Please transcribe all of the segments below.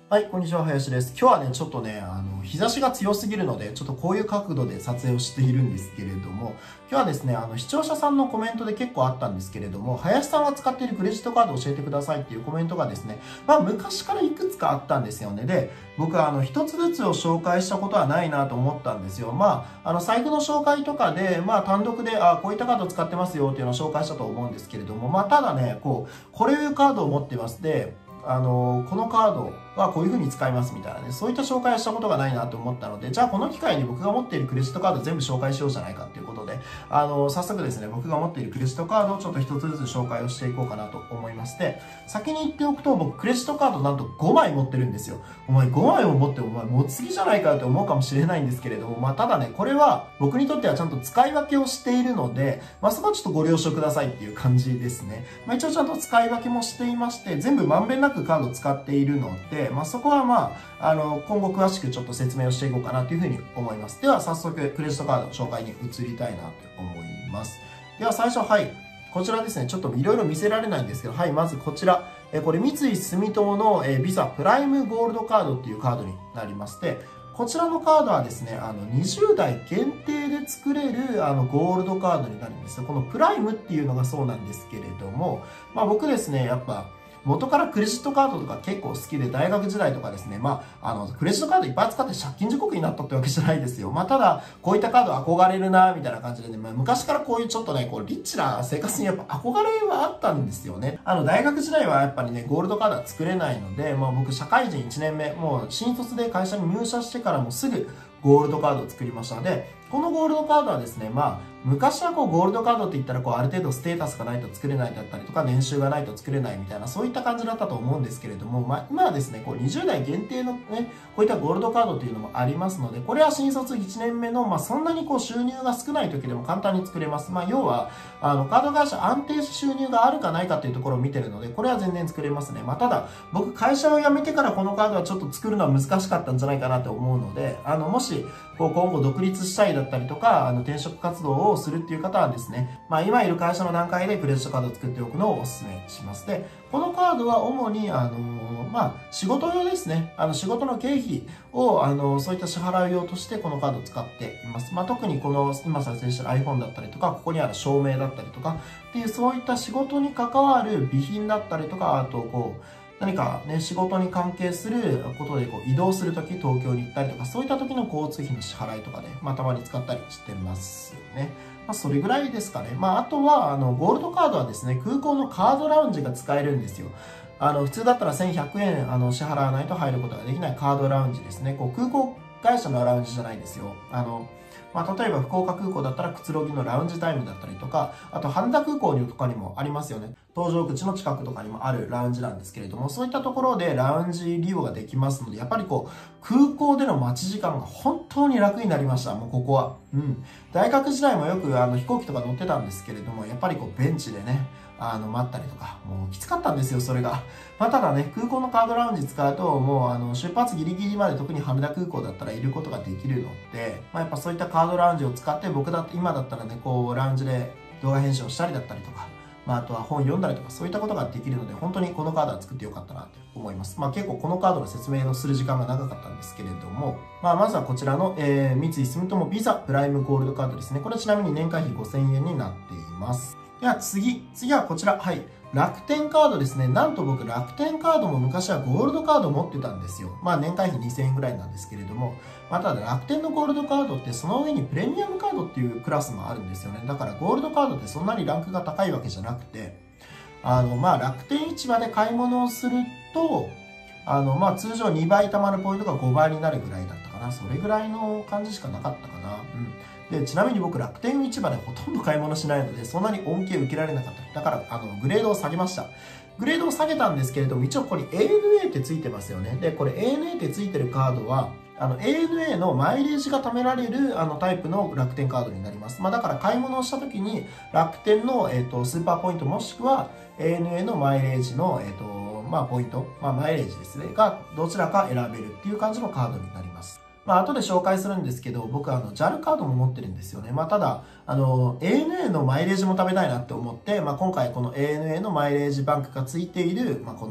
はい、こんにちは、林です。今日はね、ちょっとね、日差しが強すぎるので、ちょっとこういう角度で撮影をしているんですけれども、今日はですね、視聴者さんのコメントで結構あったんですけれども、林さんが使っているクレジットカードを教えてくださいっていうコメントがですね、昔からいくつかあったんですよね。で、僕は一つずつを紹介したことはないなと思ったんですよ。財布の紹介とかで、単独で、こういったカードを使ってますよっていうのを紹介したと思うんですけれども、ただね、こういうカードを持ってます。で、このカードはこういう風に使いますみたいなね、そういった紹介をしたことがないなと思ったので、じゃあこの機会に僕が持っているクレジットカード全部紹介しようじゃないかっていうことで、早速ですね、僕が持っているクレジットカードをちょっと一つずつ紹介をしていこうかなと思いまして、先に言っておくと僕クレジットカードなんと5枚持ってるんですよ。お前5枚も持ってお前持ちすぎじゃないかと思うかもしれないんですけれども、ただね、これは僕にとってはちゃんと使い分けをしているので、そこはちょっとご了承くださいっていう感じですね。一応ちゃんと使い分けもしていまして、全部まんべんなくカードを使っているので、そこは今後詳しくちょっと説明をしていこうかなというふうに思います。では早速クレジットカードの紹介に移りたいなと思います。では最初、こちらですね、ちょっといろいろ見せられないんですけど、まずこちら、これ三井住友のビザプライムゴールドカードっていうカードになりまして、こちらのカードはですね、20代限定で作れるゴールドカードになるんですよ。このプライムっていうのがそうなんですけれども、僕ですね、やっぱ、元からクレジットカードとか結構好きで、大学時代とかですね、クレジットカードいっぱい使って借金地獄になったってわけじゃないですよ。ただ、こういったカード憧れるな、みたいな感じでね、昔からこういうちょっとね、リッチな生活にやっぱ憧れはあったんですよね。大学時代はやっぱりね、ゴールドカードは作れないので、僕社会人1年目、もう新卒で会社に入社してからもすぐゴールドカードを作りましたので、このゴールドカードはですね、昔はゴールドカードって言ったらある程度ステータスがないと作れないだったりとか、年収がないと作れないみたいな、そういった感じだったと思うんですけれども、今はですね、20代限定のね、こういったゴールドカードっていうのもありますので、これは新卒1年目の、そんなに収入が少ない時でも簡単に作れます。要は、カード会社安定した収入があるかないかっていうところを見てるので、これは全然作れますね。ただ、僕会社を辞めてからこのカードはちょっと作るのは難しかったんじゃないかなと思うので、もし、今後独立したいだったりとか、転職活動をするっていう方はですね、今いる会社の段階でクレジットカードを作っておくのをお勧めします。で、このカードは主に、仕事用ですね。仕事の経費を、そういった支払う用としてこのカードを使っています。特にこの、今撮影している iPhone だったりとか、ここにある照明だったりとか、っていう、そういった仕事に関わる備品だったりとか、あと、何かね、仕事に関係することで移動するとき、東京に行ったりとか、そういった時の交通費の支払いとかで、たまに使ったりしてますね。それぐらいですかね。あとは、ゴールドカードはですね、空港のカードラウンジが使えるんですよ。普通だったら1100円、支払わないと入ることができないカードラウンジですね。空港会社のラウンジじゃないですよ。例えば福岡空港だったらくつろぎのラウンジタイムだったりとか、あと羽田空港とかにもありますよね。搭乗口の近くとかにもあるラウンジなんですけれども、そういったところでラウンジ利用ができますので、やっぱり空港での待ち時間が本当に楽になりました。もうここは。大学時代もよく飛行機とか乗ってたんですけれども、やっぱりベンチでね、待ったりとか、もうきつかったんですよ、それが。ただね、空港のカードラウンジ使うと、もう出発ギリギリまで特に羽田空港だったらいることができるので、やっぱそういったカードラウンジを使って、僕だって今だったらね、ラウンジで動画編集をしたりだったりとか、あとは本読んだりとか、そういったことができるので、本当にこのカードは作ってよかったなって思います。結構このカードの説明をする時間が長かったんですけれども、まずはこちらの、三井住友ビザプライムゴールドカードですね。これちなみに年会費5000円になっています。では次はこちら。楽天カードですね。なんと僕楽天カードも昔はゴールドカードを持ってたんですよ。年会費2000円ぐらいなんですけれども、ただ楽天のゴールドカードってその上にプレミアムカードっていうクラスもあるんですよね。だからゴールドカードってそんなにランクが高いわけじゃなくて、楽天市場で買い物をすると、通常2倍貯まるポイントが5倍になるぐらいだったかな。それぐらいの感じしかなかったかな。で、ちなみに僕楽天市場でほとんど買い物しないので、そんなに恩恵を受けられなかった。だから、グレードを下げました。グレードを下げたんですけれども、一応ここに ANA ってついてますよね。で、これ ANA ってついてるカードは、ANA のマイレージが貯められるタイプの楽天カードになります。だから買い物をした時に楽天の、スーパーポイントもしくは ANA のマイレージの、ポイント、マイレージですね、がどちらか選べるっていう感じのカードになります。後で紹介するんですけど、僕JAL カードも持ってるんですよね。ただ、ANA のマイレージも食べたいなって思って、今回この ANA のマイレージバンクがついている、この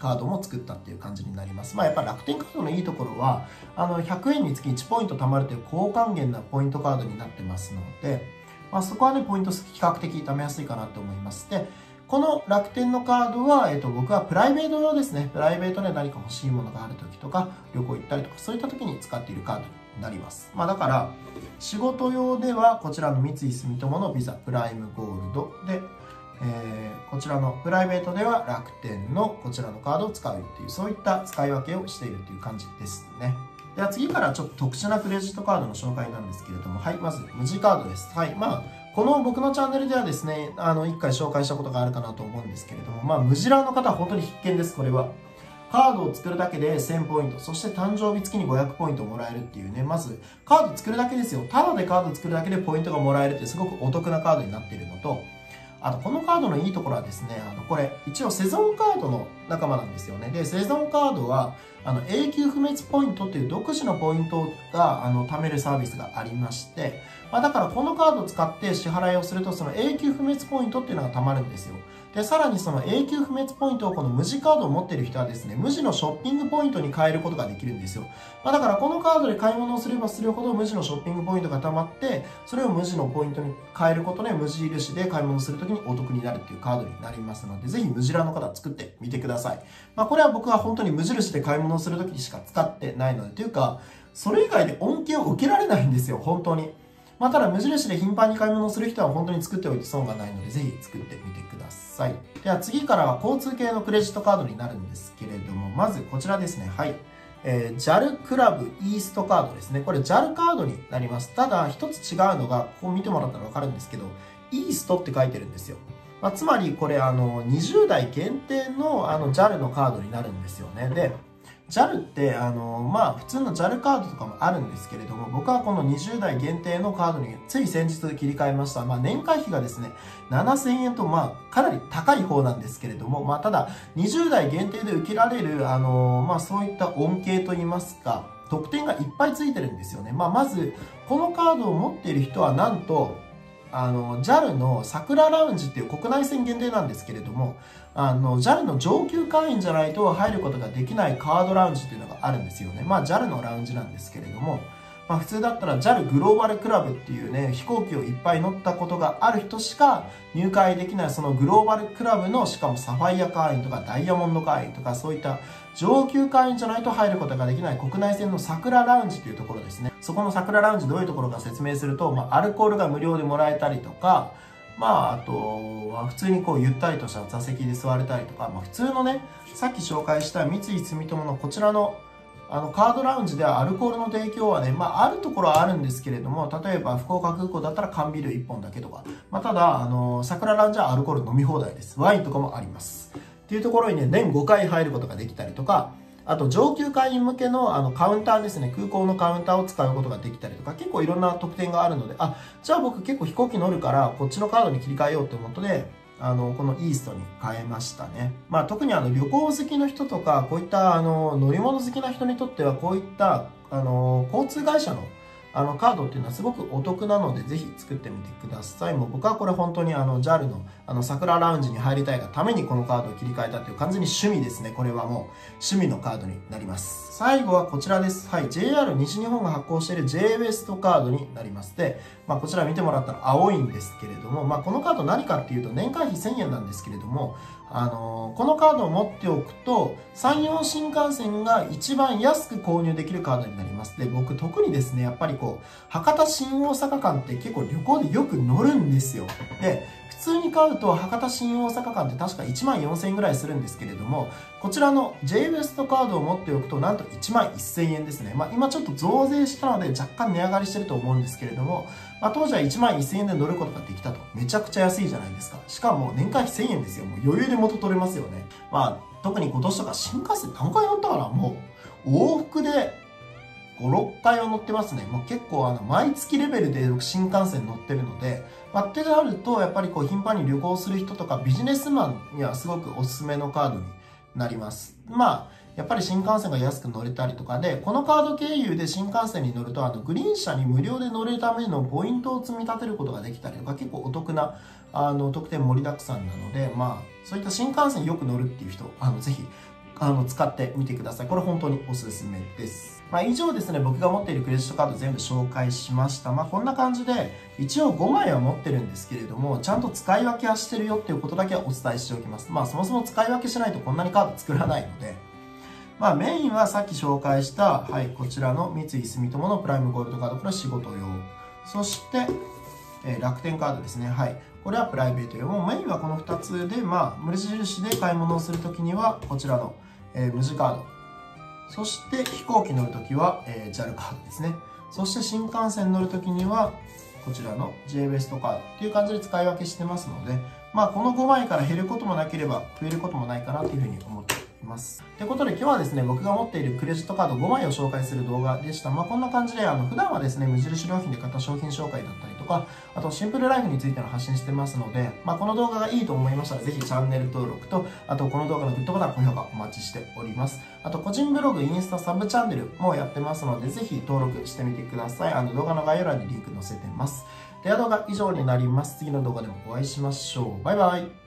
カードも作ったっていう感じになります。やっぱ楽天カードのいいところは、100円につき1ポイント貯まるという高還元なポイントカードになってますので、そこはね、ポイント比較的貯めやすいかなと思います。で、この楽天のカードは、僕はプライベート用ですね。プライベートで何か欲しいものがある時とか、旅行行ったりとか、そういった時に使っているカードになります。だから、仕事用では、こちらの三井住友のビザプライムゴールドで、こちらのプライベートでは楽天のこちらのカードを使うっていう、そういった使い分けをしているという感じですね。では次からちょっと特殊なクレジットカードの紹介なんですけれども、はい、まず、無地カードです。はい、この僕のチャンネルではですね、一回紹介したことがあるかなと思うんですけれども、無地ラーの方は本当に必見です、これは。カードを作るだけで1000ポイント、そして誕生日付きに500ポイントもらえるっていうね、まず、カード作るだけですよ。ただでカード作るだけでポイントがもらえるってすごくお得なカードになっているのと、あと、このカードのいいところはですね、これ、一応セゾンカードの仲間なんですよね。で、セゾンカードは、永久不滅ポイントっていう独自のポイントが、貯めるサービスがありまして、だからこのカードを使って支払いをすると、その永久不滅ポイントっていうのが貯まるんですよ。で、さらにその永久不滅ポイントをこの無地カードを持っている人はですね、無地のショッピングポイントに変えることができるんですよ。だからこのカードで買い物をすればするほど無地のショッピングポイントが貯まって、それを無地のポイントに変えることで無印で買い物するときにお得になるっていうカードになりますので、ぜひ無印の方は作ってみてください。これは僕は本当に無印で買い物をするときにしか使ってないので、というか、それ以外で恩恵を受けられないんですよ、本当に。ただ無印で頻繁に買い物をする人は本当に作っておいて損がないので、ぜひ作ってみてください。では次からは交通系のクレジットカードになるんですけれども、まずこちらですね。はい。JAL クラブイーストカードですね。これ JAL カードになります。ただ一つ違うのが、ここ見てもらったらわかるんですけど、イーストって書いてるんですよ。つまりこれ20代限定のJAL のカードになるんですよね。で、JAL って普通の JAL カードとかもあるんですけれども、僕はこの20代限定のカードについ先日切り替えました。年会費がですね、7000円とかなり高い方なんですけれども、ただ20代限定で受けられるそういった恩恵といいますか、特典がいっぱいついてるんですよね。まず、このカードを持っている人はなんと、JAL の桜ラウンジっていう国内線限定なんですけれども、JAL の上級会員じゃないと入ることができないカードラウンジっていうのがあるんですよね。JAL のラウンジなんですけれども、普通だったら JAL グローバルクラブっていうね、飛行機をいっぱい乗ったことがある人しか入会できないそのグローバルクラブの、しかもサファイア会員とかダイヤモンド会員とかそういった上級会員じゃないと入ることができない国内線の桜ラウンジというところですね。そこの桜ラウンジどういうところか説明すると、アルコールが無料でもらえたりとか、あとは普通にゆったりとした座席で座れたりとか、普通のね、さっき紹介した三井住友のこちらのカードラウンジではアルコールの提供はね、あるところはあるんですけれども、例えば福岡空港だったら缶ビール1本だけとか、ただ、桜ラウンジはアルコール飲み放題です。ワインとかもあります。っていうところにね、年5回入ることができたりとか、あと上級会員向けのカウンターですね、空港のカウンターを使うことができたりとか、結構いろんな特典があるので、じゃあ僕結構飛行機乗るから、こっちのカードに切り替えようってことで、このイーストに変えましたね。特に旅行好きの人とか、こういった乗り物好きな人にとっては、こういった交通会社のカードっていうのはすごくお得なので、ぜひ作ってみてください。もう僕はこれ本当にJAL の桜ラウンジに入りたいがためにこのカードを切り替えたっていう完全に趣味ですね。これはもう趣味のカードになります。最後はこちらです。はい。JR 西日本が発行している J ウエストカードになります。で、こちら見てもらったら青いんですけれども、このカード何かっていうと年会費1000円なんですけれども、このカードを持っておくと、山陽新幹線が一番安く購入できるカードになります。で、僕特にですね、やっぱり博多新大阪間って結構旅行でよく乗るんですよ。で、普通に買うと博多新大阪間って確か1万4000円ぐらいするんですけれども、こちらの J ウエストカードを持っておくとなんと1万1000円ですね。今ちょっと増税したので若干値上がりしてると思うんですけれども、当時は1万1000円で乗ることができたと。めちゃくちゃ安いじゃないですか。しかも年会費1000円ですよ。もう余裕で元取れますよね。特に今年とか新幹線何回乗ったかな、もう往復で5、6回は乗ってますね。もう結構毎月レベルで新幹線乗ってるので、ってなると、やっぱり頻繁に旅行する人とかビジネスマンにはすごくおすすめのカードになります。やっぱり新幹線が安く乗れたりとかで、このカード経由で新幹線に乗ると、グリーン車に無料で乗れるためのポイントを積み立てることができたりとか、結構お得な、特典盛りだくさんなので、そういった新幹線よく乗るっていう人、ぜひ、 使ってみてください。これ本当におすすめです。以上ですね、僕が持っているクレジットカード全部紹介しました。こんな感じで、一応5枚は持ってるんですけれども、ちゃんと使い分けはしてるよっていうことだけはお伝えしておきます。そもそも使い分けしないとこんなにカード作らないので、メインはさっき紹介した、こちらの三井住友のプライムゴールドカード、これは仕事用。そして、楽天カードですね。これはプライベート用。もうメインはこの2つで、無印で買い物をするときには、こちらの、無地カード。そして飛行機乗るときは、JAL カードですね。そして新幹線乗るときには、こちらの J ウエストカードっていう感じで使い分けしてますので、この5枚から減ることもなければ増えることもないかなというふうに思っています。ということで今日はですね、僕が持っているクレジットカード5枚を紹介する動画でした。こんな感じで、普段はですね、無印良品で買った商品紹介だったりとか、あとシンプルライフについての発信してますので、この動画がいいと思いましたら、ぜひチャンネル登録と、あとこの動画のグッドボタン、高評価お待ちしております。あと個人ブログ、インスタ、サブチャンネルもやってますので、ぜひ登録してみてください。動画の概要欄にリンク載せてます。では動画以上になります。次の動画でもお会いしましょう。バイバイ。